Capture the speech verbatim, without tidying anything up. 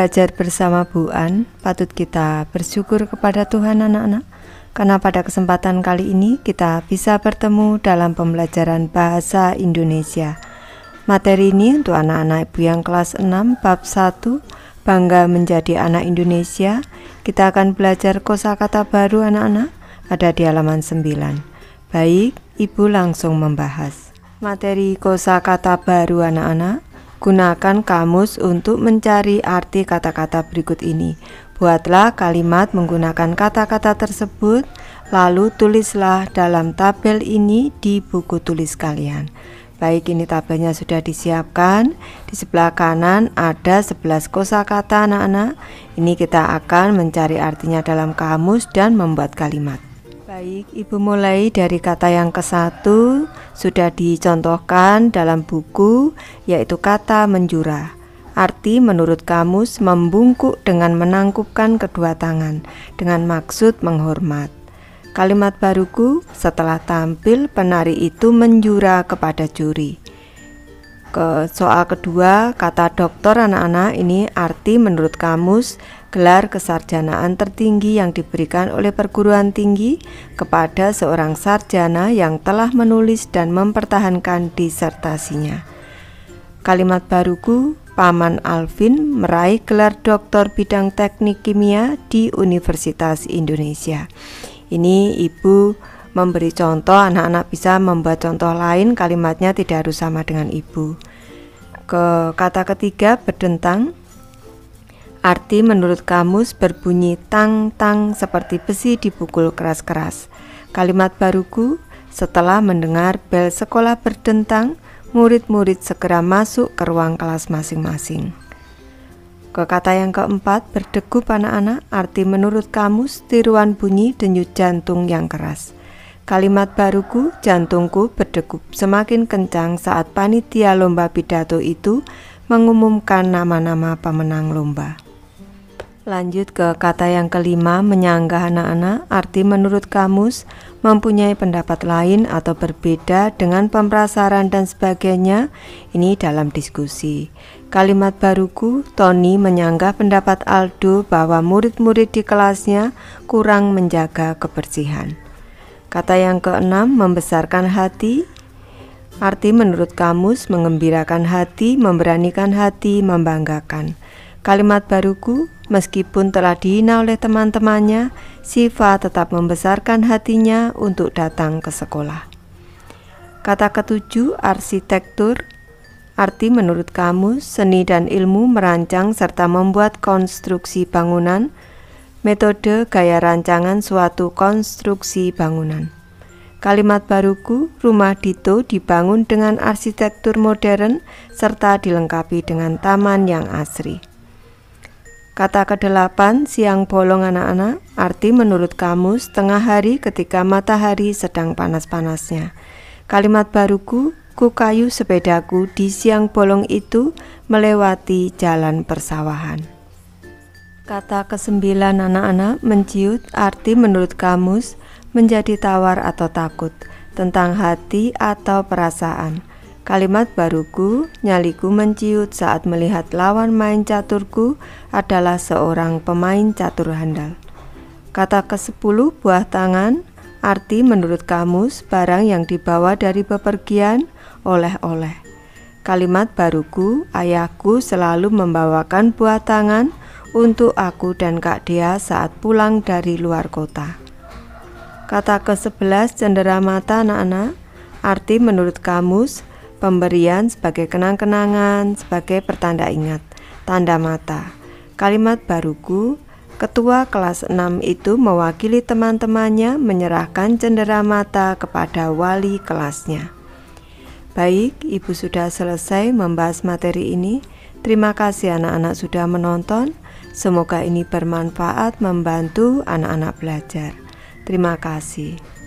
belajar bersama Bu An, patut kita bersyukur kepada Tuhan anak-anak, karena pada kesempatan kali ini kita bisa bertemu dalam pembelajaran bahasa Indonesia. Materi ini untuk anak-anak ibu yang kelas enam bab satu, Bangga Menjadi Anak Indonesia. Kita akan belajar kosakata baru anak-anak, ada di halaman sembilan. Baik, ibu langsung membahas. Materi kosakata baru anak-anak. Gunakan kamus untuk mencari arti kata-kata berikut ini. Buatlah kalimat menggunakan kata-kata tersebut, lalu tulislah dalam tabel ini di buku tulis kalian. Baik, ini tabelnya sudah disiapkan. Di sebelah kanan ada sebelas kosakata anak-anak. Ini kita akan mencari artinya dalam kamus dan membuat kalimat. Baik, ibu mulai dari kata yang ke satu, sudah dicontohkan dalam buku, yaitu kata menjura. Arti menurut kamus membungkuk dengan menangkupkan kedua tangan, dengan maksud menghormat. Kalimat baruku, setelah tampil penari itu menjura kepada juri. Ke soal kedua, kata doktor anak-anak, ini arti menurut kamus gelar kesarjanaan tertinggi yang diberikan oleh perguruan tinggi kepada seorang sarjana yang telah menulis dan mempertahankan disertasinya. Kalimat baruku, Paman Alvin meraih gelar doktor bidang teknik kimia di Universitas Indonesia. Ini ibu memberi contoh, anak-anak bisa membuat contoh lain, kalimatnya tidak harus sama dengan ibu. Ke kata ketiga, berdentang. Arti menurut kamus berbunyi tang-tang seperti besi dipukul keras-keras. Kalimat baruku, setelah mendengar bel sekolah berdentang, murid-murid segera masuk ke ruang kelas masing-masing. Ke kata yang keempat, berdegup anak-anak. Arti menurut kamus tiruan bunyi denyut jantung yang keras. Kalimat baruku, jantungku berdegup semakin kencang saat panitia lomba pidato itu mengumumkan nama-nama pemenang lomba. Lanjut ke kata yang kelima, menyanggah anak-anak. Arti menurut kamus mempunyai pendapat lain atau berbeda dengan pemerasaran dan sebagainya. Ini dalam diskusi. Kalimat baruku, Tony menyanggah pendapat Aldo bahwa murid-murid di kelasnya kurang menjaga kebersihan. Kata yang keenam, membesarkan hati. Arti menurut kamus mengembirakan hati, memberanikan hati, membanggakan. Kalimat baruku, meskipun telah dihina oleh teman-temannya, Siva tetap membesarkan hatinya untuk datang ke sekolah. Kata ketujuh, arsitektur. Arti menurut kamus, seni dan ilmu merancang serta membuat konstruksi bangunan. Metode gaya rancangan suatu konstruksi bangunan. Kalimat baruku, rumah Dito dibangun dengan arsitektur modern serta dilengkapi dengan taman yang asri. Kata kedelapan, siang bolong anak-anak. Arti menurut kamus, tengah hari ketika matahari sedang panas-panasnya. Kalimat baruku, ku kayu sepedaku di siang bolong itu melewati jalan persawahan. Kata kesembilan anak-anak, menciut. Arti menurut kamus menjadi tawar atau takut, tentang hati atau perasaan. Kalimat baruku, nyaliku menciut saat melihat lawan main caturku adalah seorang pemain catur handal. Kata kesepuluh, buah tangan. Arti menurut kamus, barang yang dibawa dari bepergian, oleh-oleh. Kalimat baruku, ayahku selalu membawakan buah tangan untuk aku dan Kak Dea saat pulang dari luar kota. Kata kesebelas, cenderamata anak-anak. Arti menurut kamus, pemberian sebagai kenang-kenangan, sebagai pertanda ingat, tanda mata. Kalimat baruku, ketua kelas enam itu mewakili teman-temannya menyerahkan cenderamata kepada wali kelasnya. Baik, ibu sudah selesai membahas materi ini. Terima kasih anak-anak sudah menonton. Semoga ini bermanfaat membantu anak-anak belajar. Terima kasih.